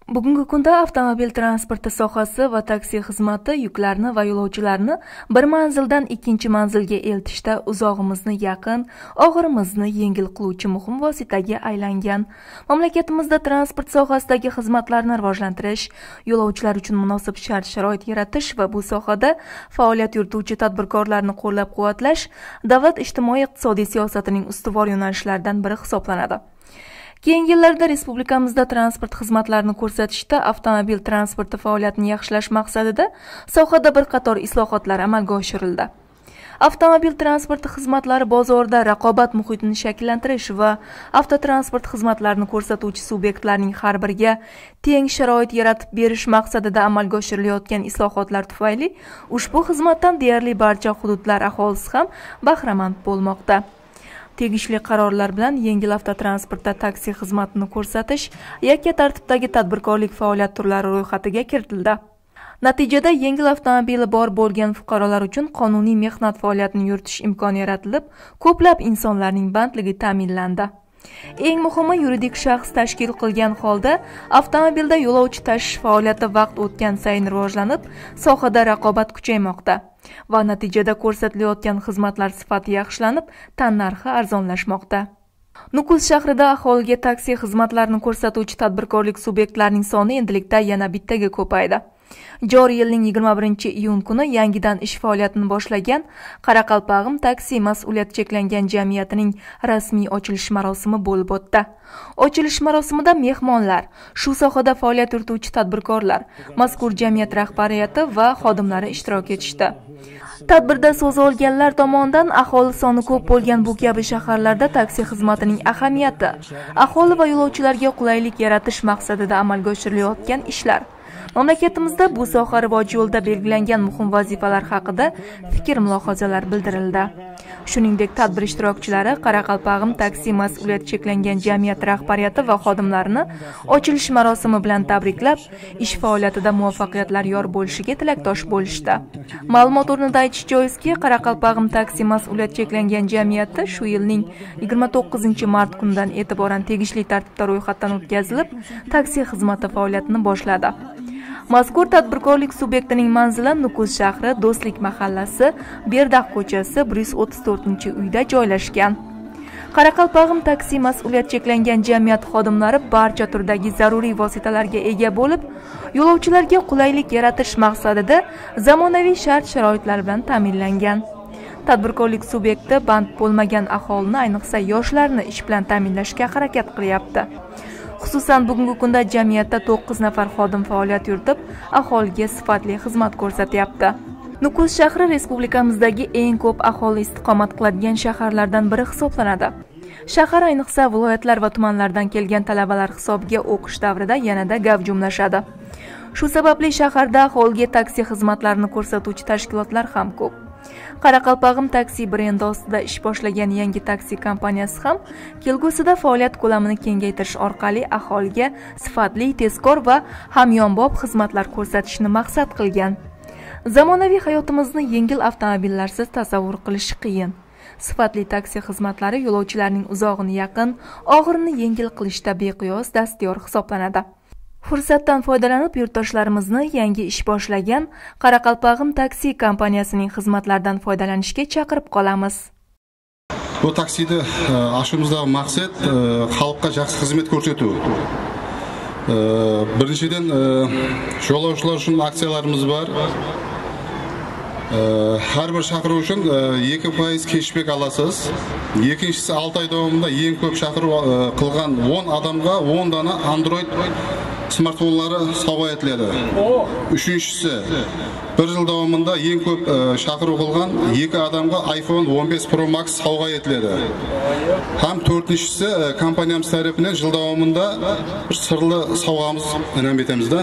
Bugungi kunda avtomobil transporti sohasi va taksi xizmati yuklarni va yo'lovchilarni bir manzildan ikkinchi manzilga eltishda uzog'imizni yaqin, og'irimizni yengil qiluvchi muhim vositaga aylangan. Mamlakatimizda transport sohasidagi xizmatlarni rivojlantirish, yo'lovchilar uchun munosib shart-sharoit yaratish va bu sohada faoliyat yurituvchi tadbirkorlarni qo'llab-quvvatlash davlat ijtimoiy-iqtisodiy siyosatining ustuvor yo'nalishlaridan biri hisoblanadi. Keyingi yillarda respublikamizda transport xizmatlarini ko'rsatishda avtomobil transporti faoliyatini yaxshilash maqsadida sohada bir qator islohotlar amalga oshirildi. Avtomobil transporti xizmatlari bozorida raqobat muhitini shakllantirish va avtotransport xizmatlarini ko'rsatuvchi subyektlarning har biriga teng sharoit yaratib berish maqsadida amalga oshirilayotgan islohotlar tufayli ushbu xizmatdan deyarli barcha hududlar aholisi ham bahramand bo'lmoqda. Tegishli qarorlar bilan yengil avtotransportda taksi xizmatini ko'rsatish yakka tartibdagi tadbirkorlik faoliyat turlari ro'yxatiga kiritildi. Natijada yengil avtomobili bor bo'lgan fuqarolar uchun qonuniy mehnat faoliyatini yuritish imkoni yaratilib, ko'plab insonlarning bandligi ta'minlandi. Eng muhimi, yuridik shaxs tashkil qilgan holda avtomobilda yo'lovchi tashish faoliyati vaqt o'tgan sayin rivojlanib, sohada raqobat kuchaymoqda va natijada ko'rsatilayotgan xizmatlar sifati yaxshilanib, tannarxi arzonlashmoqda. Nukus shahrida aholiga taksi xizmatlarini ko'rsatuvchi tadbirkorlik subyektlarining soni endilikda yana bittaga ko'paydi. Joriy yilning 21-iyun kuni yangidan ish faoliyatini boshlagan Qoraqalpog'im taksi mas'uliyati cheklangan jamiyatining rasmiy ochilish marosimi bo'lib o'tdi. Ochilish marosimida mehmonlar, shu sohada faoliyat yurituvchi tadbirkorlar, mazkur jamiyat rahbariyati va xodimlari ishtirok etishdi. Tadbirda so'z olganlar tomonidan aholi soni ko'p bo'lgan bu kabi shaharlarda taksi xizmatining ahamiyati, aholi va yo'lovchilarga qulaylik yaratish maqsadida amalga oshirilayotgan ishlar, mamlakatimizda bu soha rivoji yo'lida belgilangan muhim vazifalar haqida fikr-mulohazalar bildirildi. Shuningdek, tadbir ishtirokchilari Qoraqalpog'im taksi mas'uliyati cheklangan jamiyat rahbariyati va xodimlarini ochilish marosimi bilan tabriklab, ish faoliyatida muvaffaqiyatlar yor bo'lishiga tilakdosh bo'lishdi. Ma'lumot o'rnida aytish joizki, Qoraqalpog'im taksi mas'uliyati cheklangan jamiyati shu yilning 29-mart kunidan e'tiboran tegishli tartibda ro'yxatdan o'tkazilib, taksi xizmati faoliyatini boshladi. Mazkur tadbirkorlik subyektining manzili Nukus shahri, Do'stlik mahallasi, Berdax ko'chasi 134-uyda joylashgan. Qoraqalpog'im taksi mas'uliyati cheklangan jamiyat xodimlari barcha turdagi zaruriy vositalarga ega bo'lib, yo'lovchilarga qulaylik yaratish maqsadida zamonaviy shart-sharoitlar bilan ta'minlangan. Tadbirkorlik subyekti band bo'lmagan aholini, ayniqsa yoshlarni ish bilan ta'minlashga harakat qilyapti. Xususan, bugungi kunda jamiyatda 9 nafar xodim faoliyat yuritib, aholiga sifatli xizmat ko'rsatyapti. Nukus shahri respublikamizdagi eng ko'p aholi istiqomat qiladigan shaharlardan biri hisoblanadi. Shahar ayniqsa viloyatlar va tumanlardan kelgan talabalar hisobiga o'qish davrida yanada gavjumlashadi. Shu sababli shaharda aholiga taksi xizmatlarini ko'rsatuvchi tashkilotlar ham ko'p. Qoraqalpog'im taksi brendi ostida ish boshlagan yangi taksi kompaniyasi ham kelgusida faoliyat ko'lamini kengaytirish orqali aholiga sifatli, tezkor va hamyonbop xizmatlar ko'rsatishni maqsad qilgan. Zamonaviy hayotimizni yengil avtomobillarsiz tasavvur qilish qiyin. Sifatli taksi xizmatlari yo'lovchilarning uzog'ini yaqin, og'irini yengil qilishda beqiyos dastyor hisoblanadi. Fursatdan foydalanib yurtdoshlarimizni yangi ish boshlagan Qoraqalpog'im taksi kompaniyasining xizmatlaridan foydalanishga chaqirib qolamiz. Bu taksida ashimizдағы maqsad xalqqa yaxshi xizmat ko'rsatuv. Birinchidan yo'lovchilar uchun aksiyalarimiz bor. Har bir chaqiruv uchun 2% cashback olasiz. Ikkinchisi 6 oy davomida eng ko'p chaqiruv qilgan 10 odamga 10 dona Android smartfonlari sovg'a etiladi. Uchinchisi, 1 yil davomida eng ko'p chaqiruv qilgan 2 odamga iPhone 15 Pro Max sovg'a etiladi. Ham to'rtinchisi, kompaniyamiz tarafidan yil davomida bir sirli sovg'amiz in'om etamizda.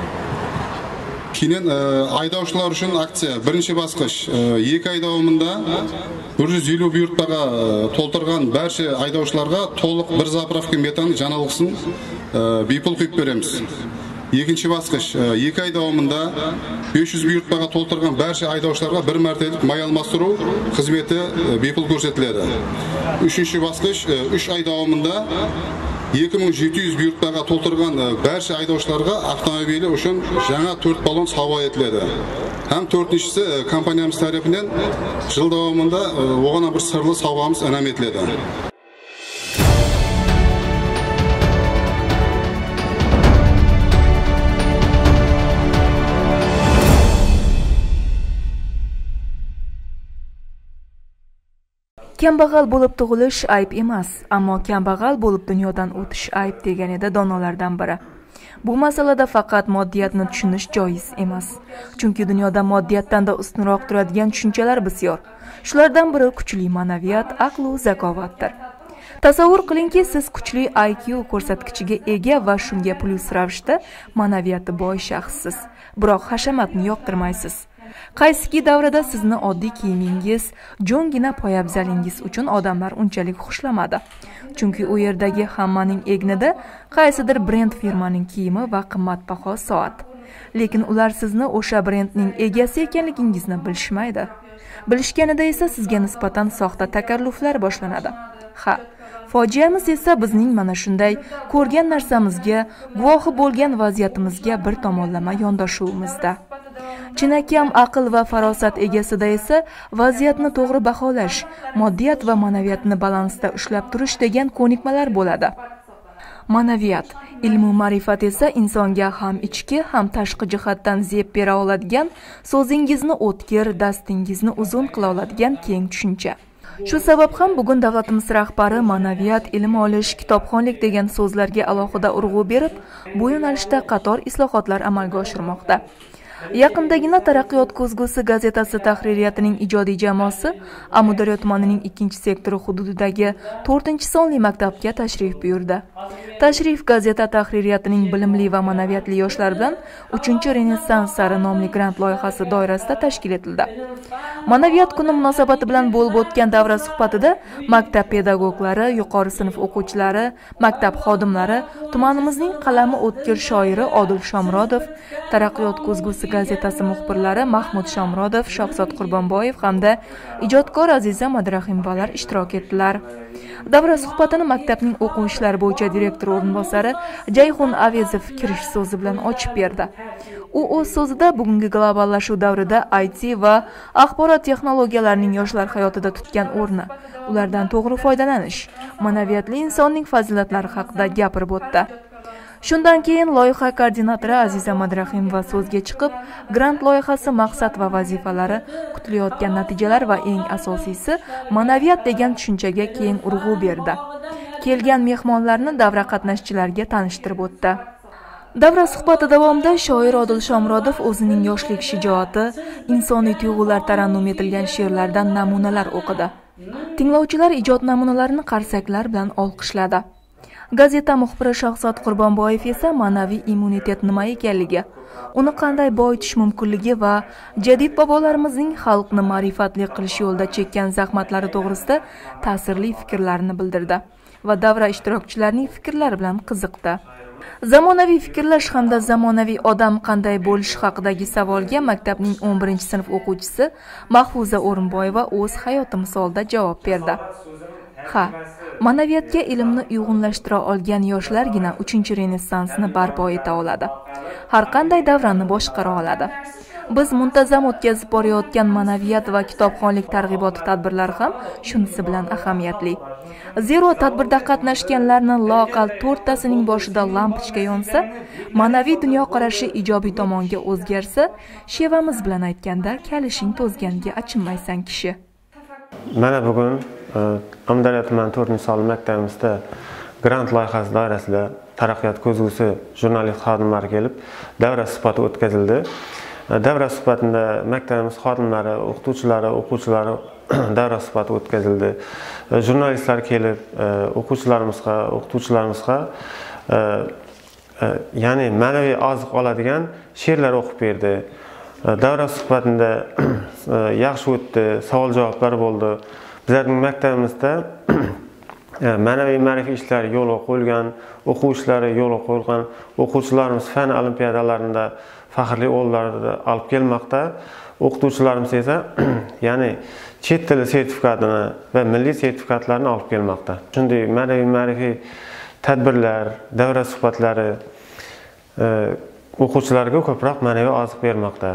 Keyin aydovchilar uchun aksiya. Birinchi bosqich 2 oy davomida 150 buyurtmaga to'ldirgan barcha aydovchilarga to'liq bir zapravka metan janaliqsin bepul quyib beramiz. Ikkinchi bosqich 2 oy davomida 500 buyurtmaga to'ldirgan barcha aydovchilarga bir martalik may almashtiruv xizmati bepul ko'rsatiladi. Uchinchi bosqich 3 oy davomida 2700 buyurtmaga to'ldirgan barcha haydovchilarga avtomobili uchun жаңа 4 balon sovg'a etiladi. Ham 4-inchisi kompaniyamiz tarafidan yil davomida o'g'ana bir sirli sovg'amiz in'om etiladi. Kambag'al bo'lib tug'ilish ayb emas, ammo kambag'al bo'lib dunyodan o'tish ayb degan edi donolardan biri. Bu masalada faqat moddiyatni tushunish joiz emas. Chunki dunyoda moddiyatdan da ustunroq turadigan tushunchalar bisyor. Shulardan biri kuchli ma'naviyat, aql va zakovatdir. Tasavvur qilingki, siz kuchli IQ ko'rsatkichiga ega va shunga plyus ravishda ma'naviyati boy shaxssiz, biroq hashamatni yoqtirmaysiz. Qaysiki davrada sizni oddiy kiyimingiz, jo'ngina poyabzalingiz uchun odamlar unchalik xushlamadi. Chunki u yerdagi hammaning egnida qaysidir brend firmaning kiyimi va qimmatbaho soat. Lekin ular sizni o'sha brendning egasi ekanligingizni bilishmaydi. Bilishganida esa sizga nisbatan soxta takalluflar boshlanadi. Ha, fojiamiz esa bizning mana shunday ko'rgan narsamizga, guvohi bo'lgan vaziyatimizga bir tomonlama yondashuvimizda. Chinakam aql va farosat egasida esa vaziyatni to'g'ri baholash, moddiyat va ma'naviyatni balansda ushlab turish degan ko'nikmalar bo'ladi. Ma'naviyat, ilmu ma'rifat esa insonga ham ichki, ham tashqi jihatdan zeb bera oladigan, so'zingizni o'tkir, dastingizni uzun qila oladigan keng tushuncha. Shu sabab ham bugun davlatimiz rahbari ma'naviyat, ilm olish, kitobxonlik degan so'zlarga alohida urg'u berib, bu yo'nalishda qator islohotlar amalga oshirmoqda. Yaqindagina Taraqqiyot ko'zgusi gazetasi tahririyatining ijodiy jamoasi Amudaryo tumanining 2-sektori hududidagi 4-sonli maktabga tashrif buyurdi. Tashrif gazeta tahririyatining bilimli va ma'naviyatli yoshlar bilan 3-Renessans sari nomli grant loyihasi doirasida tashkil etildi. Ma'naviyat kuni munosabati bilan bo'lib o'tgan davra suhbatida maktab pedagoglari, yuqori sinf o'quvchilari, maktab xodimlari, tumanimizning qalami o'tkir shoiri Odil Shomrodov, Taraqqiyot ko'zgusi gazetasi muxbirlari Mahmud Shomrodov, Shohzod Qurbonboyev hamda ijodkor Aziza Madrahimovalar ishtirok etdilar. Davra suhbatini maktabning o'quv ishlari bo'yicha direktor o'rinbosari Jayxun Avezov kirish so'zi bilan ochib berdi. U o'z so'zida bugungi globallashuv davrida IT va axborot texnologiyalarining yoshlar hayotida tutgan o'rni, ulardan to'g'ri foydalanish, ma'naviyatli insonning fazilatlari haqida gapirib o'tdi. Shundan keyin loyiha koordinatori Aziza Madrahimova so'zga chiqib, grant loyihasi maqsad va vazifalari, kutilayotgan natijalar va eng asosiysi ma'naviyat degan tushunchaga keng urg'u berdi. Kelgan mehmonlarni davra qatnashchilariga tanishtirib o'tdi. Davra suhbati davomida shoir Odil Shomrodov o'zining yoshlik shijoati, insoniy tuyg'ular tarannum etilgan she'rlardan namunalar o'qidi. Tinglovchilar ijod namunalarini qarsaklar bilan olqishladi. Gazeta muxbiri Shohzod Qurbonboyev esa ma'naviy immunitet nima ekanligi, uni qanday boyitish mumkinligi va jadid bobolarimizning xalqni ma'rifatli qilish yo'lida chekkan zahmatlari to'g'risida ta'sirli fikrlarini bildirdi va davra ishtirokchilarining fikrlari bilan qiziqdi. Zamonaviy fikrlash hamda zamonaviy odam qanday bo'lishi haqidagi savolga maktabning 11-sinf o'quvchisi Mahfuza O'rinboyeva o'z hayoti misolida javob berdi. Ha, ma'naviyatga ilmni uyg'unlashtira olgan yoshlargina 3-Renessansni barpo eta oladi. Har qanday davrani boshqara oladi. Biz muntazam o'tkazib borayotgan ma'naviyat va kitobxonlik targ'iboti tadbirlari ham shunisi bilan ahamiyatli. Zero tadbirda qatnashganlarni loaqal 4tasining boshida lampochka yonsa, ma'naviy dunyoqarashi ijobiy tomonga o'zgarsa, shevamiz bilan aytganda kalishing to'zganiga achinmaysan kishi. Mana bugun Amudaryo tumani 4-sonli maktabimizda grant loyihasi doirasida Taraqqiyot ko'zgusi jurnalist xodimlari kelib, davra suhbati o'tkazildi. Davra suhbatida maktabimiz xodimlari, o'qituvchilari, o'quvchilari davra suhbati o'tkazildi. Jurnalistlar kelib, o'quvchilarimizga, o'qituvchilarimizga ya'ni ma'naviy oziq oladigan she'rlar o'qib berdi. Davra suhbatida yaxshi o'tdi, savol-javoblar bo'ldi. Bizning maktabimizda ma'naviy ma'rifiy ishlar yo'lga qo'yilgan, o'quv ishlari yo'lga qo'yilgan, o'quvchilarimiz fan olimpiadalarida faxrli o'rinlarni olib kelmoqda. O'qituvchilarimiz esa ya'ni chet tili sertifikatini va milliy sertifikatlarni olib kelmoqda. Shunday ma'naviy ma'rifiy tadbirlar, davra suhbatlari o'quvchilarga ko'proq ma'naviy oziq bermoqda.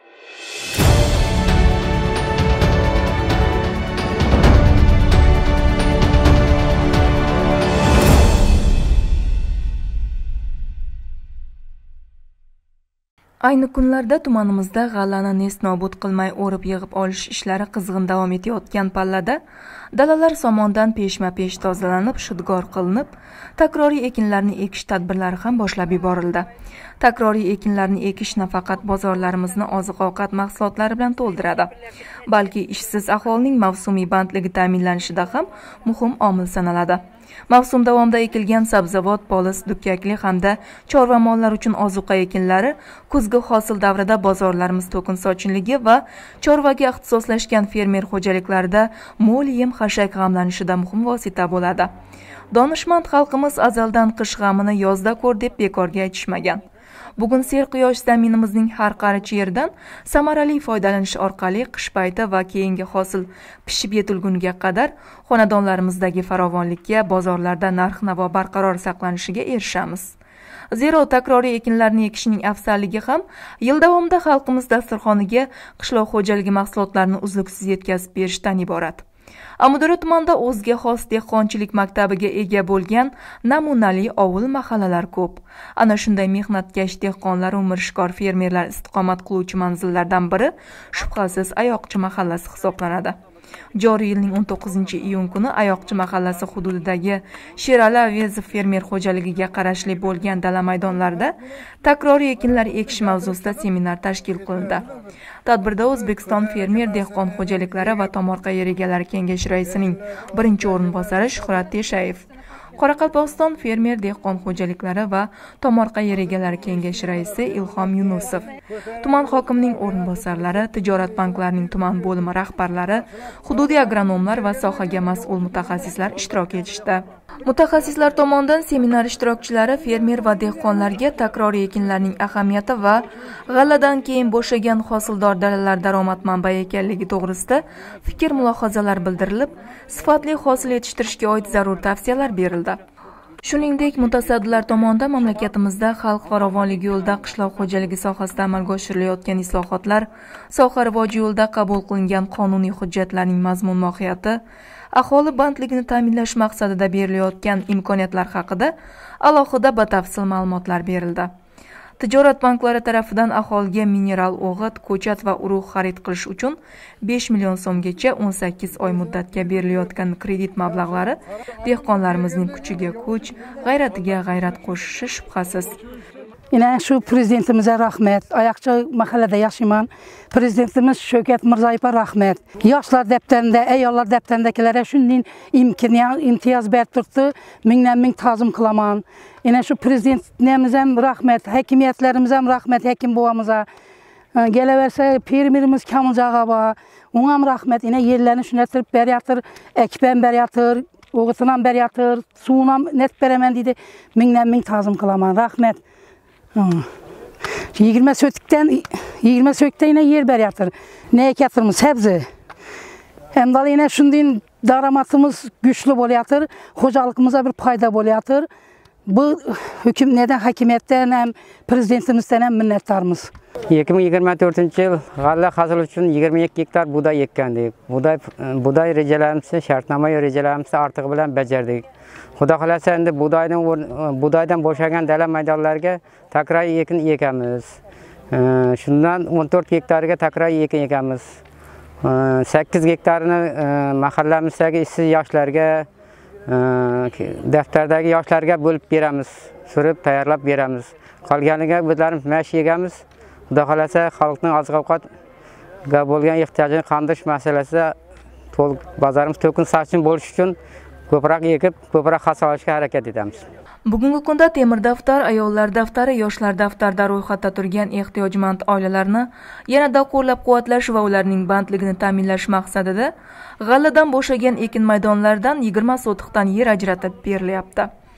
Ayni kunlarda tumanimizda g'allani nest-nobud qilmay o'rib yig'ib olish ishlari qizg'in davom etayotgan pallada dalalar somondan peshma-pesh tozalanib, shudgor qilinib, takroriy ekinlarni ekish tadbirlari ham boshlab yuborildi. Takroriy ekinlarni ekish nafaqat bozorlarimizni oziq-ovqat mahsulotlari bilan to'ldiradi, balki ishsiz aholining mavsumiy bandligi ta'minlanishida ham muhim omil sanaladi. Mavsum davomida ekilgan sabzavot, polis, dukkakli hamda chorva mollar uchun ozuqa ekinlari kuzgi hosil davrida bozorlarimiz to'kin sochinligi va chorvaga ixtisoslashgan fermer xo'jaliklarida mo'l yem-xashak g'amlanishida muhim vosita bo'ladi. Donishmand xalqimiz azaldan qish g'amini yozda ko'r deb bekorga aytishmagan. Bugun ser-quyosh zaminimizning har qarichi yerdan samarali foydalanish orqali qish payti va keyingi hosil pishib yetilguniga qadar xonadonlarimizdagi farovonlikka, bozorlarda narx-navo barqaror saqlanishiga erishamiz. Zero takroriy ekinlarni ekishning afzalligi ham yil davomida xalqimiz dasturxoniga qishloq xo'jaligi mahsulotlarini uzluksiz yetkazib berishdan iborat. Amudora tumanida o'ziga xos dehqonchilik maktabiga ega bo'lgan namunali ovul mahallalar ko'p. Ana shunday mehnatkash dehqonlar, mirishkor fermerlar istiqomat qiluvchi manzillardan biri shubhasiz Ayoqchi mahallasi hisoblanadi. Joriy yilning 19-iyun kuni Ayoqchi mahallasi hududidagi Sherali Avezov fermer xo'jaligiga qarashli bo'lgan dala maydonlarida takroriy ekinlar ekish mavzusida seminar tashkil qilindi. Tadbirda O'zbekiston fermer dehqon xo'jaliklari va tomorqa yer egalari kengashi raisining birinchi o'rinbosari Shuhrat Teshayev, Qoraqalpog'iston fermer dehqon xo'jaliklari va tomorqa yer egalari kengashi raisi Ilhom Yunusov, tuman hokimining o'rinbosarlari, tijorat banklarining tuman bo'limi rahbarlari, hududiy agronomlar va sohaga mas'ul mutaxassislar ishtirok etishdi. Mutaxassislar tomonidan seminar ishtirokchilari fermer va dehqonlarga takroriy ekinlarning ahamiyati va g'alladan keyin bo'shagan hosildor dalalar daromad manbai ekanligi to'g'risida fikr-mulohazalar bildirilib, sifatli hosil yetishtirishga oid zarur tavsiyalar berildi. Shuningdek, mutasaddilar tomonidan mamlakatimizda xalq farovonligi yo'lida qishloq xo'jaligi sohasida amalga oshirilayotgan islohotlar, soha rivoji yo'lida qabul qilingan qonuniy hujjatlarning mazmun-mohiyati, aholi bandligini ta'minlash maqsadida berilayotgan imkoniyatlar haqida alohida batafsil ma'lumotlar berildi. Tijorat banklari tarafidan aholiga mineral o'g'it, ko'chat va urug' xarid qilish uchun 5 million so'mgacha 18 oy muddatga berilayotgan kredit mablag'lari dehqonlarimizning kuchiga kuch, g'ayratiga g'ayrat qo'shishi shubhasiz. Yine şu prezidentimize rahmet, Ayakçı mahallede yaşayan prezidentimiz Şövket Mirzayev'e rahmet. Yaşlar dəftərində, ayollar dəftərindəkilere şunun imtiyaz bertirdi, minlə tazım kılaman. Yine şu prezidentimize rahmet, hakimiyetlerimize rahmet, hekim babamıza. Geleverse pirmirimiz Kamil Cağaba, ona rahmet, yine yerlerini şünetirip beryatır, ekben beryatır, oğutunan beryatır, suğuna net beremen dedi, minlə tazım kılaman, rahmet. 20 sökten yine yer beryatır. Ne ekatırımız? Sebze. Hem de yine şundan daramatımız güçlü bolyatır. Hocalıkımıza bir payda bolyatır. Bu hüküm neden hakimiyetten hem prezidentimizden hem minnettarımız. 2024 yıl g'alla hasıl için 22 hektar buğday ekkendik. Buğday rejalarımızı, şartnama rejalarımızı artık bilen becerdik. Xudo xolasa endi buğdaydan boşagan dala maydonlarga takrar ekin ekamiz. Shundan 14 hektarga takrar ekin ekamiz. 8 hektarini mahallamizdagi ishsiz yoshlarga, daftardagi yoshlarga bo'lib beramiz, surib tayyorlab beramiz. Qolganiga bizlarimiz mash yegamiz. Xudo xolasa xalqning oziq-ovqatga bo'lgan ehtiyojini qondirish masalasida bozorimiz to'kin sochin bo'lish uchun ko'proq ekib, ko'proq hosil olishga harakat etamiz. Bugungi kunda temir daftar, ayollar daftari, yoshlar daftarida ro'yxatda turgan ehtiyojmand oilalarni yanada qo'llab-quvvatlash va ularning bandligini ta'minlash maqsadida g'alladan bo'shagan ekin maydonlaridan 20 sotixdan yer ajratib berilyapti.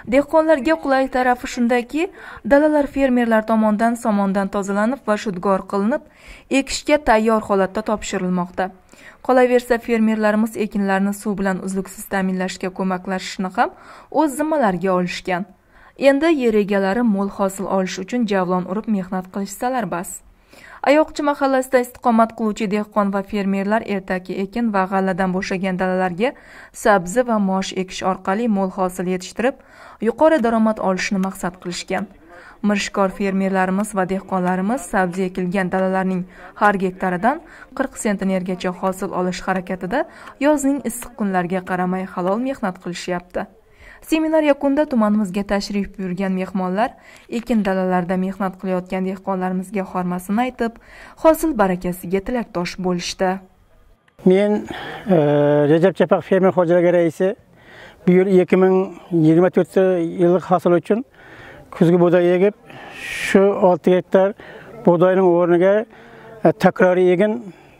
Dehqonlarga qulay tarafi shundaki, dalalar fermerlar tomonidan somondan tozalanib va shudgor qilinib, ekishga tayyor holatda topshirilmoqda. Qolaversa, fermerlarimiz ekinlarni suv bilan uzluksiz ta'minlashga ko'maklashishni ham o'z zimmalariga olishgan. Endi yer egalari mo'l hosil olish uchun javlon urib mehnat qilishsalar bas. Ayoqchi mahallasida istiqomat qiluvchi dehqon va fermerlar ertaki ekin va g'alladan bo'shagan dalalarga sabzi va mosh ekish orqali mo'l hosil yetishtirib, yuqori daromad olishni maqsad qilishgan. Mirishkor fermerlarimiz va dehqonlarimiz sabzi ekilgan dalalarning har gektaridan 40 sentnergacha hosil olish harakatida yozning issiq kunlariga qaramay halol mehnat qilishyapti. Seminar yakunida tumanimizga tashrif buyurgan mehmonlar ekin dalalarida mehnat qilayotgan dehqonlarimizga xormasini aytib, hosil barakasiga tilakdosh bo'lishdi. Men Recep Çapak fermer xo'jaligi raisi bu yil 2024-yillik hosil uchun kuzgi buğday egib, shu 6 gektar buğdayning o'rniga takroriy egin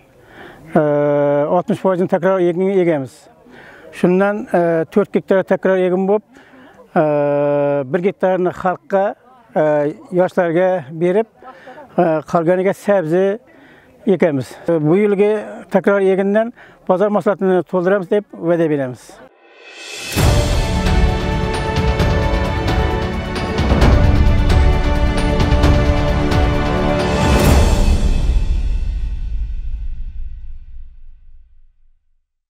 60% takroriy egin egamiz. Shundan 4 gektar takroriy egin bo'lib, 1 gektarni xalqqa, yoshlarga berib, qolganiga sabzi ekamiz. Bu yilgi takroriy egindan bozor mahsulotini to'ldiramiz deb va'da beramiz.